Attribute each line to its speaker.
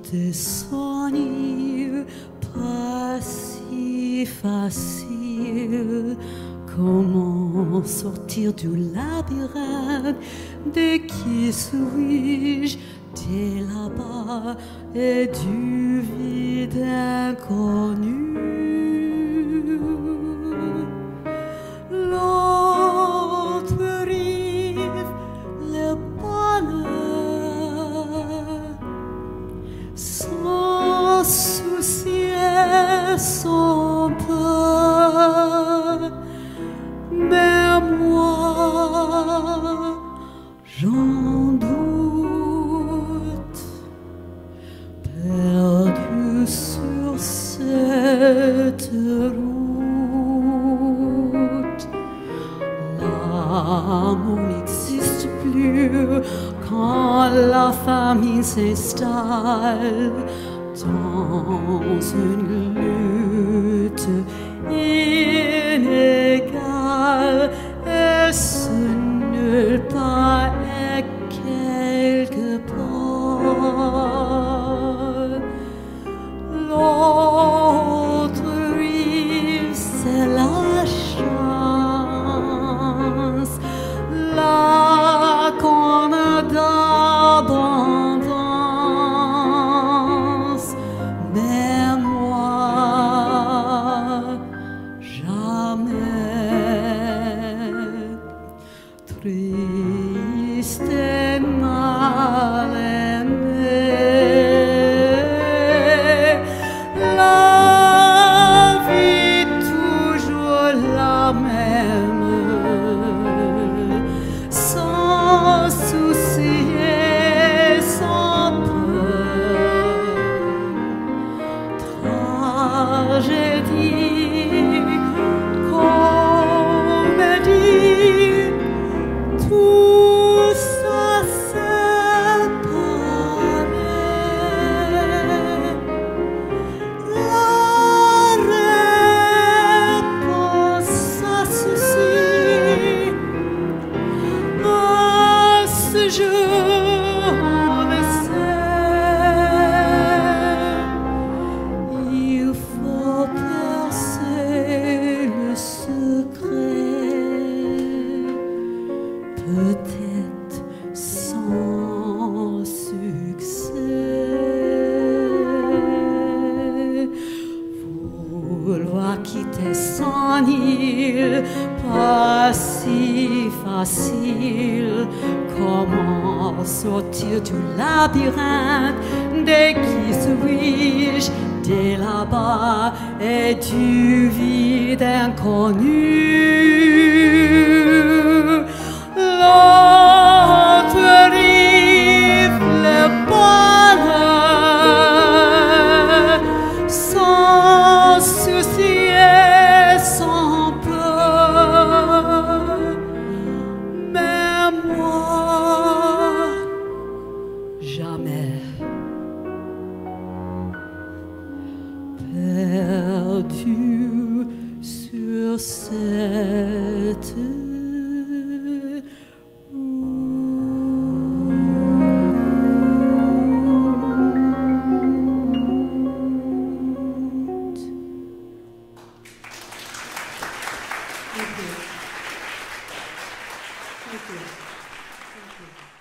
Speaker 1: des souvenirs pas si faciles. Comment sortir du labyrinthe? De qui suis-je? Dès là-bas et du vide inconnu. L'autre rive, le bonheur, sans souci et sans peur. Mais moi, j'en doute, perdu sur cette route. L'amour n'existe plus quand la famille s'installe dans une lutte inégale. Est-ce nulle part et quelque part? L'autre rive, c'est la chance, là qu'on a d'abondance. Mais moi, jamais, triste et mal aimé. La vie toujours la même, sans souci et sans peur. Tragédie, comédie, tout ça c'est pareil. La réponse à ceci, à ce jour on le sait, il faut percer le secret, peut-être sans succès. Vouloir quitter son île, pas si facile. Comment sortir du labyrinthe? De qui suis-je? Dès là-bas et du vide inconnu. L'autre rive, le bonheur, sans souci et sans peur. Mais moi, jamais, perdu sur cette route. Thank you. Thank you. Thank you.